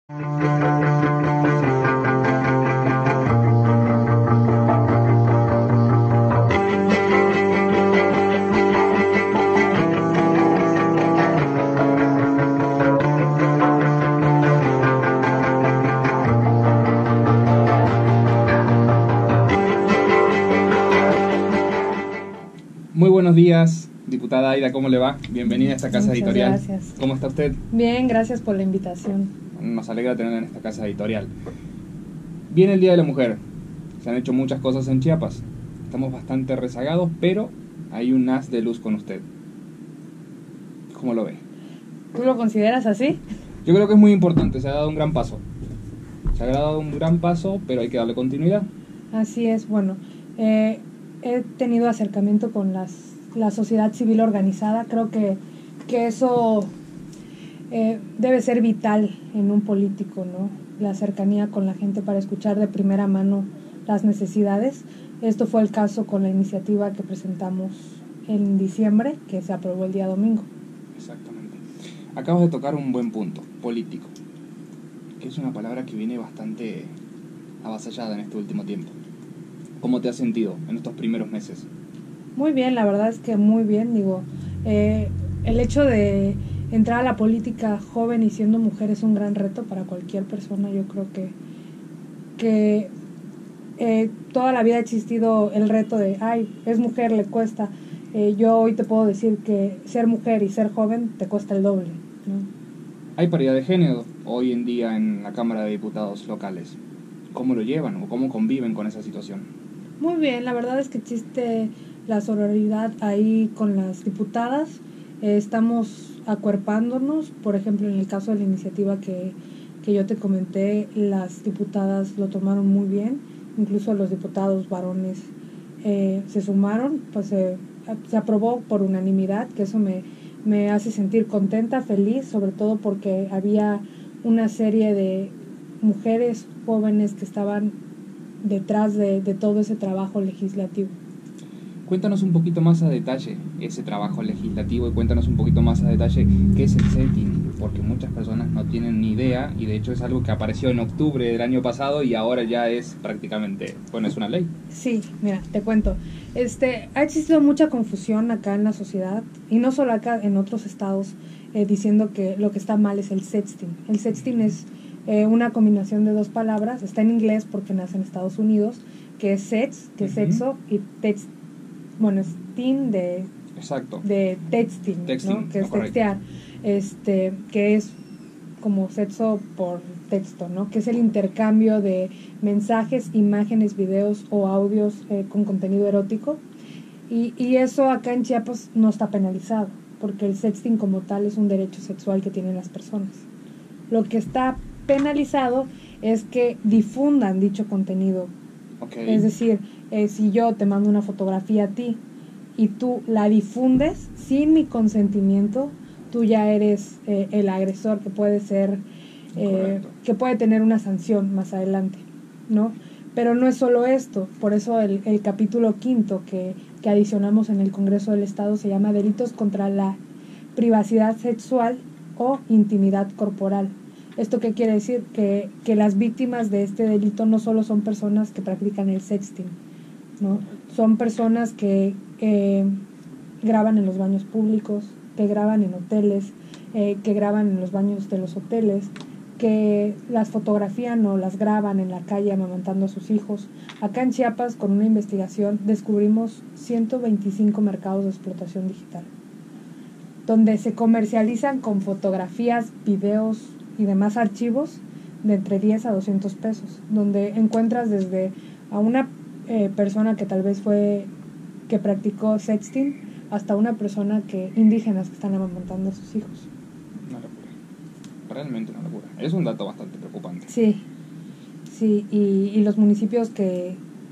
Muy buenos días, diputada Aida, ¿cómo le va? Bienvenida a esta casa Muchas editorial. Gracias. ¿Cómo está usted? Bien, gracias por la invitación. Nos alegra tenerla en esta casa editorial. Viene el Día de la Mujer. Se han hecho muchas cosas en Chiapas. Estamos bastante rezagados, pero hay un haz de luz con usted. ¿Cómo lo ve? ¿Tú lo consideras así? Yo creo que es muy importante, se ha dado un gran paso. Se ha dado un gran paso, pero hay que darle continuidad. Así es, bueno, he tenido acercamiento con la sociedad civil organizada. Creo que eso debe ser vital en un político, ¿no? La cercanía con la gente para escuchar de primera mano las necesidades. Esto fue el caso con la iniciativa que presentamos en diciembre, que se aprobó el día domingo. Exactamente. Acabas de tocar un buen punto, político, que es una palabra que viene bastante avasallada en este último tiempo. ¿Cómo te has sentido en estos primeros meses? Muy bien, la verdad es que muy bien, digo, el hecho de entrar a la política joven y siendo mujer es un gran reto para cualquier persona. Yo creo que toda la vida ha existido el reto de, ay, es mujer, le cuesta. Yo hoy te puedo decir que ser mujer y ser joven te cuesta el doble, ¿no? Hay paridad de género hoy en día en la Cámara de Diputados locales. ¿Cómo lo llevan o cómo conviven con esa situación? Muy bien, la verdad es que existe la sororidad ahí con las diputadas. Estamos acuerpándonos. Por ejemplo, en el caso de la iniciativa que yo te comenté, las diputadas lo tomaron muy bien. Incluso los diputados varones se sumaron, pues se aprobó por unanimidad, que eso me hace sentir contenta, feliz, sobre todo porque había una serie de mujeres jóvenes que estaban detrás de todo ese trabajo legislativo. Cuéntanos un poquito más a detalle ese trabajo legislativo y cuéntanos un poquito más a detalle qué es el setting, porque muchas personas no tienen ni idea y de hecho es algo que apareció en octubre del año pasado y ahora ya es prácticamente, bueno, es una ley. Sí, mira, te cuento. Ha existido mucha confusión acá en la sociedad y no solo acá, en otros estados, diciendo que lo que está mal es el sexting. El sexting es una combinación de dos palabras, está en inglés porque nace en Estados Unidos, que es sex, que es sexo, y text, bueno, es teen Exacto. de texting, ¿no? Que es textear, que es como sexo por texto, ¿no? Que es el intercambio de mensajes, imágenes, videos o audios con contenido erótico. Y eso acá en Chiapas no está penalizado, porque el sexting como tal es un derecho sexual que tienen las personas. Lo que está penalizado es que difundan dicho contenido. Okay. Es decir, si yo te mando una fotografía a ti y tú la difundes sin mi consentimiento, tú ya eres el agresor, que puede ser que puede tener una sanción más adelante, ¿no? Pero no es solo esto, por eso el capítulo 5 que adicionamos en el Congreso del Estado se llama Delitos contra la privacidad sexual o intimidad corporal. ¿Esto qué quiere decir? Que las víctimas de este delito no solo son personas que practican el sexting, ¿no? Son personas que graban en los baños públicos, que graban en hoteles, que graban en los baños de los hoteles, que las fotografían o las graban en la calle amamantando a sus hijos. Acá en Chiapas, con una investigación, descubrimos 125 mercados de explotación digital, donde se comercializan con fotografías, videos y demás archivos de entre 10 a 200 pesos, donde encuentras desde a una persona que tal vez que practicó sexting, hasta una persona indígenas que están amamantando a sus hijos. Una locura, realmente una locura. Es un dato bastante preocupante. Sí, y los municipios que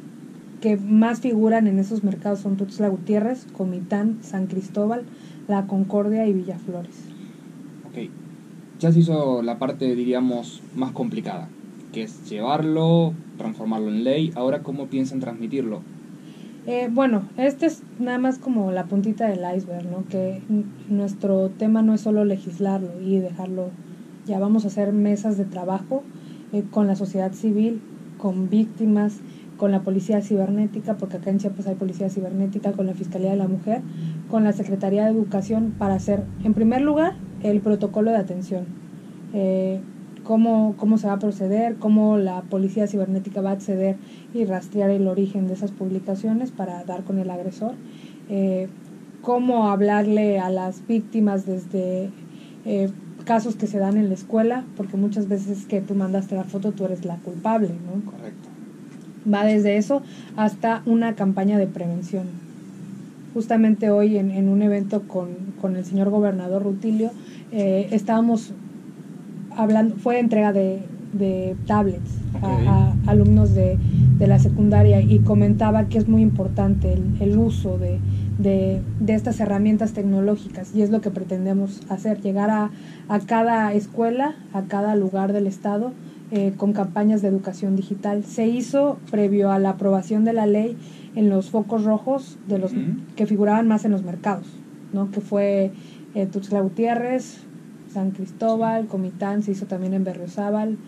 más figuran en esos mercados son Tuxtla Gutiérrez, Comitán, San Cristóbal, La Concordia y Villaflores. Ok, ya se hizo la parte, diríamos, más complicada, que es llevarlo, transformarlo en ley. Ahora, ¿cómo piensan transmitirlo? Bueno, este es nada más como la puntita del iceberg, ¿no? Que nuestro tema no es solo legislarlo y dejarlo Ya vamos a hacer mesas de trabajo con la sociedad civil, con víctimas, con la policía cibernética, porque acá en Chiapas hay policía cibernética, con la Fiscalía de la Mujer, con la Secretaría de Educación, para hacer, en primer lugar, el protocolo de atención. Cómo se va a proceder, cómo la policía cibernética va a acceder y rastrear el origen de esas publicaciones para dar con el agresor. Cómo hablarle a las víctimas desde casos que se dan en la escuela, porque muchas veces que tú mandaste la foto tú eres la culpable, ¿no? Correcto. Va desde eso hasta una campaña de prevención. Justamente hoy en un evento con el señor gobernador Rutilio, estábamos hablando, fue entrega de tablets a alumnos de la secundaria, y comentaba que es muy importante el uso de estas herramientas tecnológicas, y es lo que pretendemos hacer, llegar a cada escuela, a cada lugar del estado, con campañas de educación digital. Se hizo previo a la aprobación de la ley en los focos rojos de los que figuraban más en los mercados, ¿no? Que fue Tuxtla Gutiérrez, San Cristóbal, Comitán, se hizo también en Berriozábal,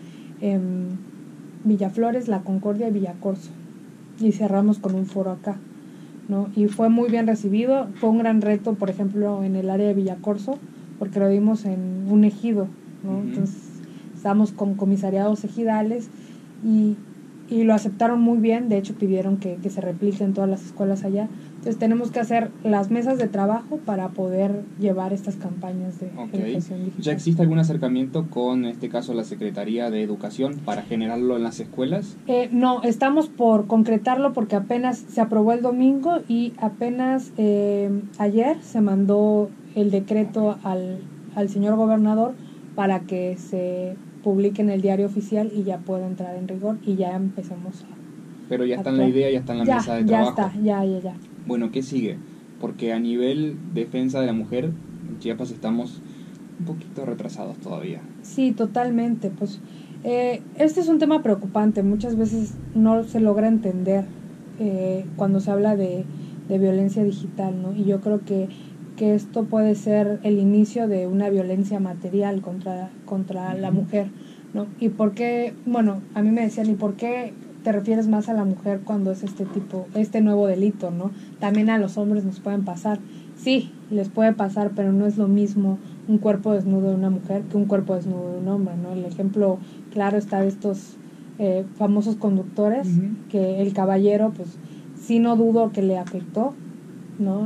Villaflores, La Concordia y Villacorso, y cerramos con un foro acá, ¿no? Y fue muy bien recibido. Fue un gran reto, por ejemplo, en el área de Villacorso, porque lo dimos en un ejido, ¿no? Entonces estábamos con comisariados ejidales y lo aceptaron muy bien. De hecho pidieron que se replique en todas las escuelas allá. Entonces tenemos que hacer las mesas de trabajo para poder llevar estas campañas de educación digital. ¿Ya existe algún acercamiento con, en este caso, la Secretaría de Educación para generarlo en las escuelas? No, estamos por concretarlo, porque apenas se aprobó el domingo y apenas ayer se mandó el decreto al señor gobernador para que se publique en el diario oficial y ya pueda entrar en rigor y ya empecemos a... Pero ya está en la idea, ya está en la mesa de trabajo. Ya está. Bueno, ¿qué sigue? Porque a nivel defensa de la mujer, en Chiapas estamos un poquito retrasados todavía. Sí, totalmente. Pues este es un tema preocupante. Muchas veces no se logra entender cuando se habla de violencia digital, ¿no? Y yo creo que esto puede ser el inicio de una violencia material contra la mujer, ¿no? Y por qué, bueno, a mí me decían, ¿y por qué te refieres más a la mujer cuando es este nuevo delito, ¿no? También a los hombres nos pueden pasar. Sí, les puede pasar, pero no es lo mismo un cuerpo desnudo de una mujer que un cuerpo desnudo de un hombre, ¿no? El ejemplo claro está de estos famosos conductores, que el caballero, pues sí, no dudo que le afectó, ¿no?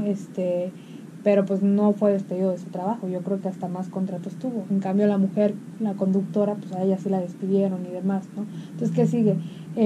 Pero pues no fue despedido de su trabajo. Yo creo que hasta más contratos tuvo. En cambio la mujer, la conductora, pues a ella sí la despidieron y demás, ¿no? Entonces, ¿qué sigue?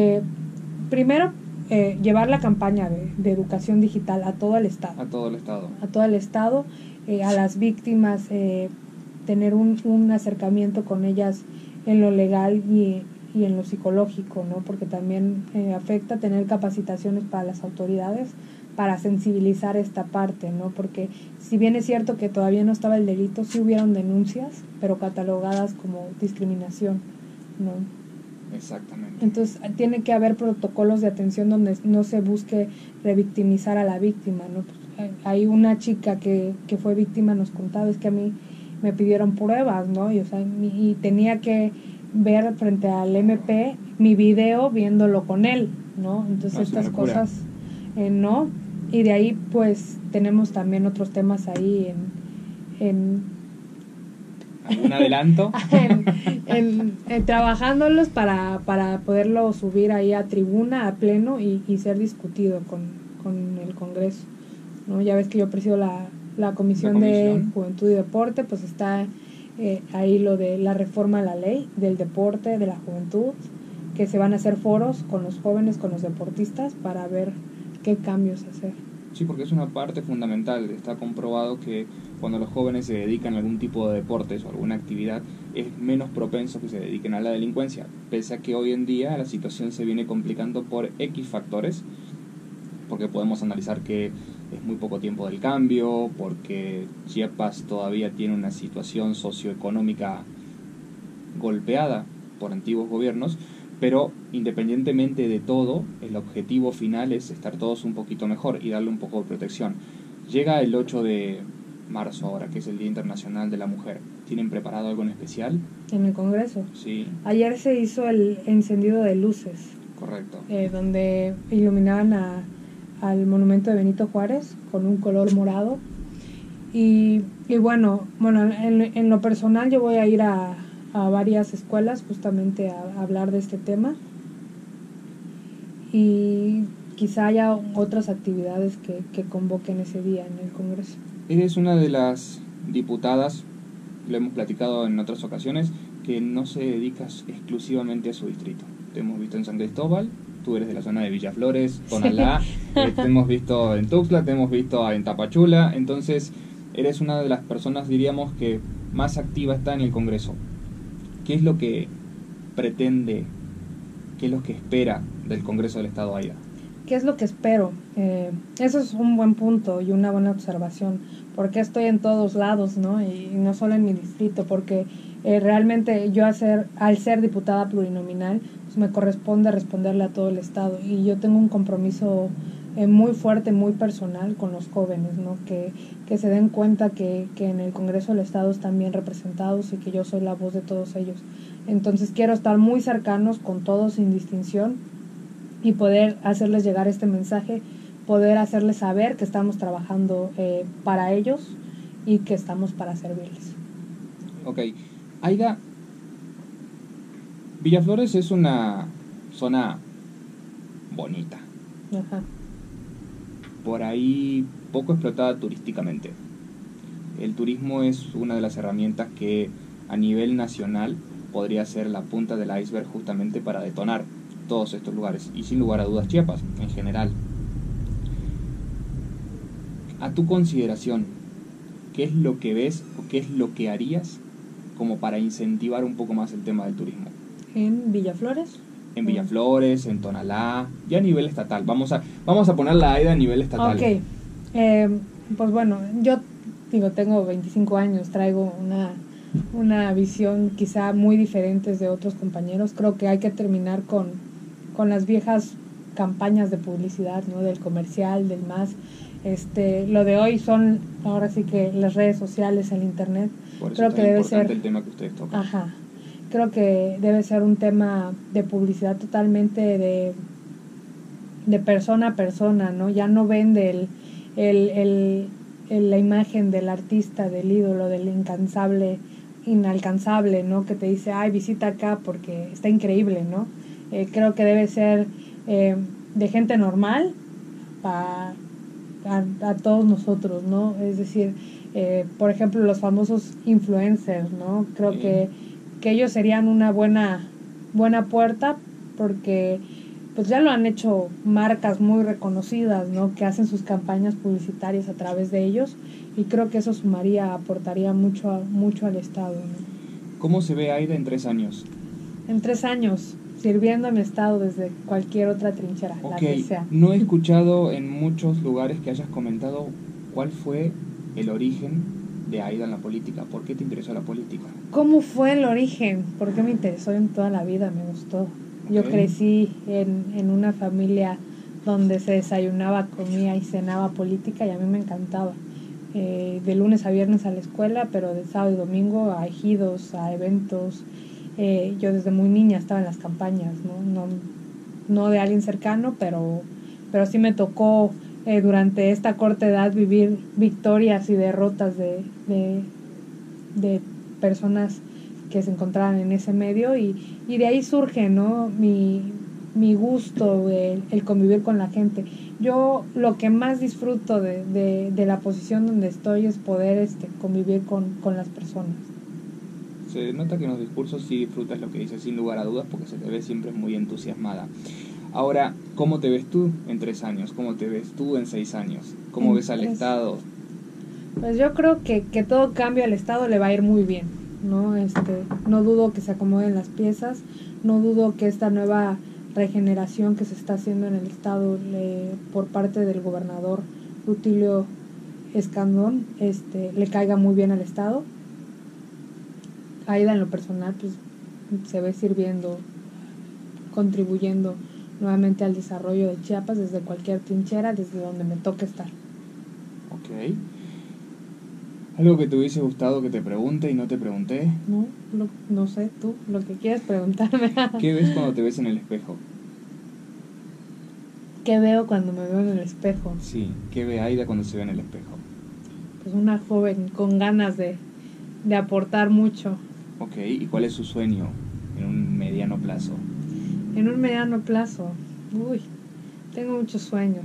Primero, llevar la campaña de educación digital a todo el estado. A todo el estado. A las víctimas, tener un acercamiento con ellas en lo legal y en lo psicológico, ¿no? Porque también afecta tener capacitaciones para las autoridades para sensibilizar esta parte, ¿no? Porque si bien es cierto que todavía no estaba el delito, sí hubieron denuncias, pero catalogadas como discriminación, ¿no? Exactamente. Entonces tiene que haber protocolos de atención donde no se busque revictimizar a la víctima, ¿no? Pues, hay una chica que fue víctima, nos contaba, es que a mí me pidieron pruebas, ¿no? Y tenía que ver frente al MP mi video viéndolo con él, ¿no? Entonces estas cosas, no. Y de ahí pues tenemos también otros temas ahí en ¿algún adelanto? en trabajándolos para poderlo subir ahí a tribuna, a pleno y ser discutido con el Congreso, ¿no? Ya ves que yo presido la comisión de Juventud y Deporte, pues está ahí lo de la reforma a la ley del deporte, de la juventud, que se van a hacer foros con los jóvenes, con los deportistas, para ver qué cambios hacer. Sí, porque es una parte fundamental. Está comprobado que cuando los jóvenes se dedican a algún tipo de deportes o alguna actividad, es menos propenso que se dediquen a la delincuencia, pese a que hoy en día la situación se viene complicando por X factores, porque podemos analizar que es muy poco tiempo del cambio, porque Chiapas todavía tiene una situación socioeconómica golpeada por antiguos gobiernos, pero independientemente de todo, el objetivo final es estar todos un poquito mejor y darle un poco de protección. Llega el 8 de marzo ahora, que es el Día Internacional de la Mujer. ¿Tienen preparado algo en especial? En el Congreso. Sí. Ayer se hizo el encendido de luces. Correcto. Donde iluminaban al monumento de Benito Juárez con un color morado. Y bueno, en lo personal yo voy a ir a varias escuelas justamente a hablar de este tema. Y quizá haya otras actividades que convoquen ese día en el Congreso. Eres una de las diputadas, lo hemos platicado en otras ocasiones, que no se dedica exclusivamente a su distrito. Te hemos visto en San Cristóbal, tú eres de la zona de Villaflores, Tonalá, sí. Te hemos visto en Tuxtla, te hemos visto en Tapachula, entonces eres una de las personas, diríamos, que más activa está en el Congreso. ¿Qué es lo que pretende, qué es lo que espera del Congreso del Estado, Aida? ¿Qué es lo que espero? Eso es un buen punto y una buena observación, porque estoy en todos lados, ¿no? Y no solo en mi distrito, porque realmente yo al ser diputada plurinominal, pues me corresponde responderle a todo el Estado, y yo tengo un compromiso muy fuerte, muy personal con los jóvenes, ¿no? Que se den cuenta que en el Congreso del Estado están bien representados y que yo soy la voz de todos ellos. Entonces quiero estar muy cercanos con todos sin distinción y poder hacerles llegar este mensaje, poder hacerles saber que estamos trabajando para ellos y que estamos para servirles. Ok. Aida, Villaflores es una zona bonita. Ajá. Por ahí poco explotada turísticamente. El turismo es una de las herramientas que a nivel nacional podría ser la punta del iceberg justamente para detonar todos estos lugares, y sin lugar a dudas Chiapas en general. A tu consideración, ¿qué es lo que ves o qué es lo que harías como para incentivar un poco más el tema del turismo? ¿En Villaflores? En Villaflores, en Tonalá, ya a nivel estatal. Vamos a poner la AIDA a nivel estatal. Ok, pues bueno, yo tengo 25 años, traigo una visión quizá muy diferente de otros compañeros. Creo que hay que terminar con las viejas campañas de publicidad, ¿no? Del comercial, del más. Lo de hoy son ahora sí que las redes sociales, el internet. Por eso creo es que tan debe importante ser el tema que ustedes tocan. Ajá. Creo que debe ser un tema de publicidad totalmente de persona a persona, ¿no? Ya no vende la imagen del artista, del ídolo, del inalcanzable, ¿no? Que te dice, ay, visita acá porque está increíble, ¿no? Creo que debe ser de gente normal a todos nosotros, ¿no? Es decir, por ejemplo, los famosos influencers, ¿no? Creo que ellos serían una buena puerta, porque pues ya lo han hecho marcas muy reconocidas, ¿no? Que hacen sus campañas publicitarias a través de ellos, y creo que eso aportaría mucho al Estado, ¿no? ¿Cómo se ve Aida en 3 años? En 3 años, sirviendo a mi Estado desde cualquier otra trinchera, la que sea. No he escuchado en muchos lugares que hayas comentado cuál fue el origen de Aida en la política. ¿Por qué te interesó la política? ¿Cómo fue el origen? ¿Por qué me interesó? En toda la vida me gustó. Yo crecí en una familia donde se desayunaba, comía y cenaba política, y a mí me encantaba. De lunes a viernes a la escuela, pero de sábado y domingo a ejidos, a eventos. Yo desde muy niña estaba en las campañas, no de alguien cercano, pero sí me tocó durante esta corta edad vivir victorias y derrotas de personas que se encontraban en ese medio, y de ahí surge, ¿no? mi gusto, el convivir con la gente. Yo lo que más disfruto de la posición donde estoy es poder convivir con las personas. Se nota que en los discursos sí disfrutas lo que dices, sin lugar a dudas, porque se te ve siempre muy entusiasmada. Ahora, ¿cómo te ves tú en 3 años? ¿Cómo te ves tú en 6 años? ¿Cómo ves al Estado? Pues yo creo que todo cambio al Estado le va a ir muy bien, ¿no? No dudo que se acomoden las piezas, no dudo que esta nueva regeneración que se está haciendo en el Estado por parte del gobernador Rutilio Escandón le caiga muy bien al Estado. Aida, en lo personal, pues se ve sirviendo, contribuyendo nuevamente al desarrollo de Chiapas desde cualquier trinchera, desde donde me toque estar. Ok. ¿Algo que te hubiese gustado que te pregunte y no te pregunté? No sé, tú, lo que quieras preguntarme. ¿Qué ves cuando te ves en el espejo? ¿Qué veo cuando me veo en el espejo? Sí, ¿qué ve Aida cuando se ve en el espejo? Pues una joven con ganas de aportar mucho. Ok, ¿y cuál es su sueño en un mediano plazo? En un mediano plazo, tengo muchos sueños.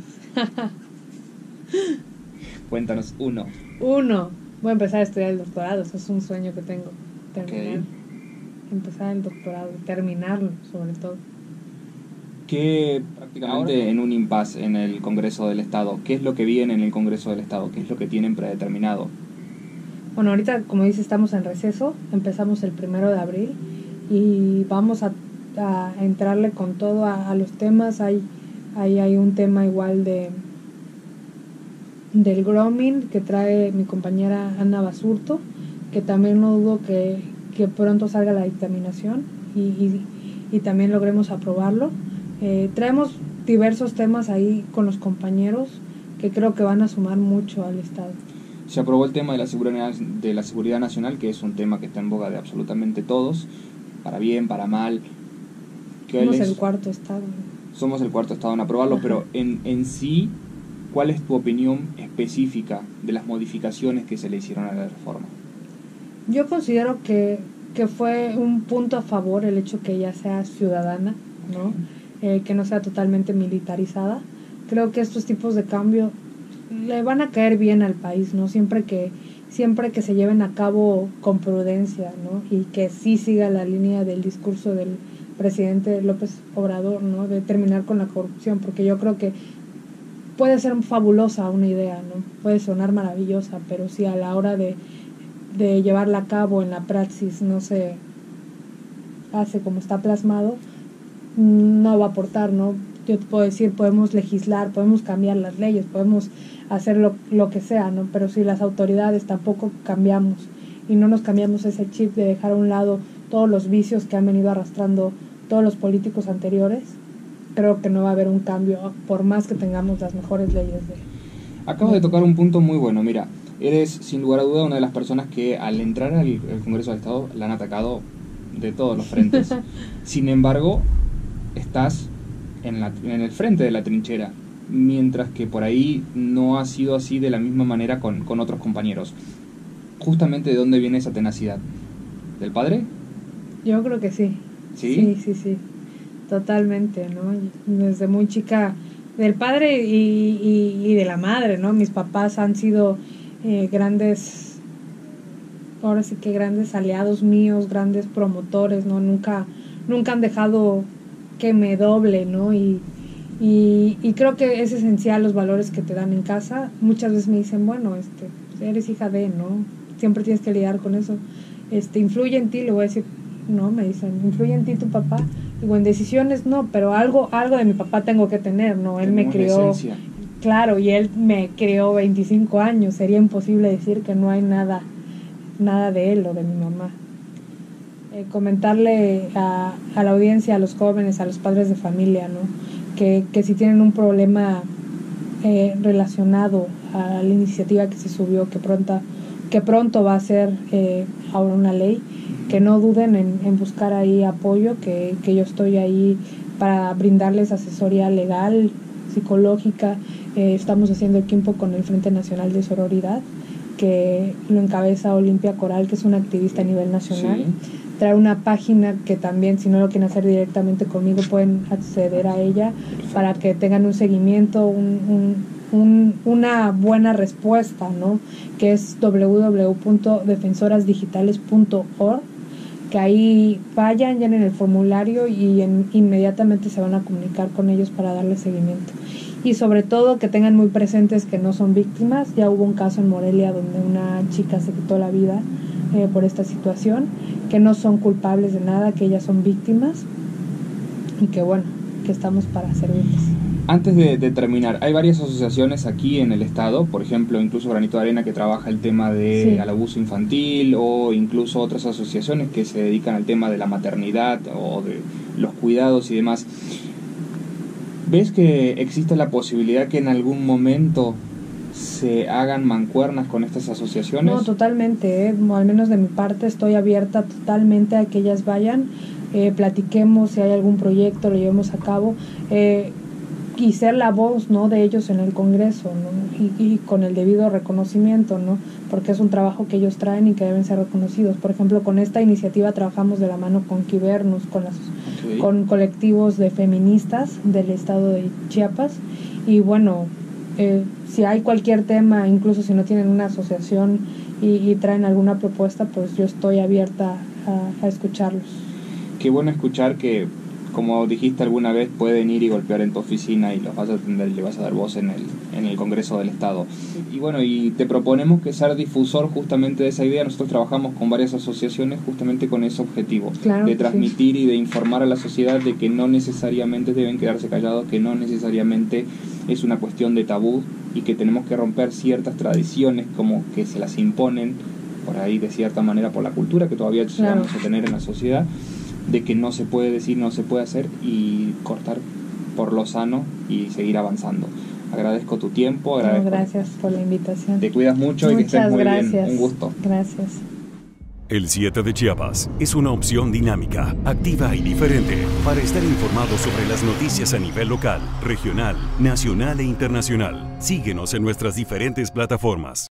Cuéntanos uno. Uno, voy a empezar a estudiar el doctorado, eso es un sueño que tengo, terminar. Ok. Empezar el doctorado, terminarlo sobre todo. ¿Qué prácticamente en un impasse en el Congreso del Estado? ¿Qué es lo que viene en el Congreso del Estado? ¿Qué es lo que tienen predeterminado? Bueno, ahorita, como dice, estamos en receso, empezamos el 1 de abril y vamos a entrarle con todo a los temas. Hay un tema igual del grooming que trae mi compañera Ana Basurto, que también no dudo que pronto salga la dictaminación y también logremos aprobarlo. Traemos diversos temas ahí con los compañeros que creo que van a sumar mucho al Estado. Se aprobó el tema de la seguridad nacional, que es un tema que está en boga de absolutamente todos, para bien, para mal. Somos el cuarto Estado. Somos el cuarto Estado en aprobarlo. Ajá. Pero en sí, ¿cuál es tu opinión específica de las modificaciones que se le hicieron a la reforma? Yo considero que fue un punto a favor el hecho que ella sea ciudadana, ¿no? Que no sea totalmente militarizada. Creo que estos tipos de cambio le van a caer bien al país, ¿no? Siempre que se lleven a cabo con prudencia, ¿no? Y que sí siga la línea del discurso del presidente López Obrador, ¿no? De terminar con la corrupción, porque yo creo que puede ser fabulosa una idea, ¿no? Puede sonar maravillosa, pero si a la hora de llevarla a cabo en la praxis no se hace como está plasmado, no va a aportar, ¿no? Yo te puedo decir, podemos legislar, podemos cambiar las leyes, podemos hacer lo que sea, ¿no? Pero si las autoridades tampoco cambiamos y no nos cambiamos ese chip de dejar a un lado todos los vicios que han venido arrastrando todos los políticos anteriores, creo que no va a haber un cambio, por más que tengamos las mejores leyes. Acabas de tocar un punto muy bueno. Mira, eres sin lugar a duda una de las personas que al entrar al Congreso del Estado la han atacado de todos los frentes. Sin embargo, estás en el frente de la trinchera, mientras que por ahí no ha sido así de la misma manera con otros compañeros. Justamente, ¿de dónde viene esa tenacidad? ¿Del padre? Yo creo que sí. ¿Sí? Sí, totalmente, ¿no? Desde muy chica, del padre y de la madre, ¿no? Mis papás han sido grandes, ahora sí que grandes aliados míos, grandes promotores, ¿no? Nunca han dejado que me doble, ¿no? Y creo que es esencial los valores que te dan en casa. Muchas veces me dicen, bueno, pues eres hija de, ¿no? Siempre tienes que lidiar con eso. Influye en ti, le voy a decir, no, me dicen, influye en ti tu papá. Digo, en decisiones no, pero algo de mi papá tengo que tener, ¿no? Él me crió, claro, y él me crió 25 años. Sería imposible decir que no hay nada de él o de mi mamá. Comentarle a la audiencia, a los jóvenes, a los padres de familia, ¿no? Que si tienen un problema relacionado a la iniciativa que se subió, que pronto va a ser ahora una ley, que no duden en buscar ahí apoyo, que yo estoy ahí para brindarles asesoría legal, psicológica. Estamos haciendo equipo con el Frente Nacional de Sororidad, que lo encabeza Olimpia Coral, que es una activista a nivel nacional. Sí. Trae una página que también, si no lo quieren hacer directamente conmigo, pueden acceder a ella para que tengan un seguimiento, una buena respuesta, ¿no? Que es www.defensorasdigitales.org, que ahí vayan, llenen el formulario y inmediatamente se van a comunicar con ellos para darle seguimiento. Y sobre todo que tengan muy presentes que no son víctimas. Ya hubo un caso en Morelia donde una chica se quitó la vida por esta situación, que no son culpables de nada, que ellas son víctimas y que bueno, que estamos para servirles. Antes de terminar, hay varias asociaciones aquí en el estado, por ejemplo, incluso Granito de Arena, que trabaja el tema del abuso infantil, o incluso otras asociaciones que se dedican al tema de la maternidad o de los cuidados y demás. ¿Ves que existe la posibilidad que en algún momento se hagan mancuernas con estas asociaciones? No, totalmente, al menos de mi parte estoy abierta totalmente a que ellas vayan, platiquemos si hay algún proyecto, lo llevemos a cabo, y ser la voz, ¿no?, de ellos en el Congreso, ¿no? y con el debido reconocimiento, ¿no?, porque es un trabajo que ellos traen y que deben ser reconocidos. Por ejemplo, con esta iniciativa trabajamos de la mano con Quibernus, con colectivos de feministas del estado de Chiapas, y bueno, si hay cualquier tema, incluso si no tienen una asociación y traen alguna propuesta, pues yo estoy abierta a escucharlos. Qué bueno escuchar que, como dijiste alguna vez, pueden ir y golpear en tu oficina y los vas a atender y le vas a dar voz en el Congreso del Estado. Y bueno, y te proponemos que ser difusor justamente de esa idea. Nosotros trabajamos con varias asociaciones justamente con ese objetivo, claro, de transmitir y de informar a la sociedad de que no necesariamente deben quedarse callados, que no necesariamente es una cuestión de tabú y que tenemos que romper ciertas tradiciones como que se las imponen por ahí de cierta manera por la cultura que todavía llegamos a tener en la sociedad, de que no se puede decir, no se puede hacer, y cortar por lo sano y seguir avanzando. Agradezco tu tiempo. Gracias por la invitación. Te cuidas mucho. Muchas y que estés muy bien. Un gusto. Gracias. El 7 de Chiapas es una opción dinámica, activa y diferente para estar informado sobre las noticias a nivel local, regional, nacional e internacional. Síguenos en nuestras diferentes plataformas.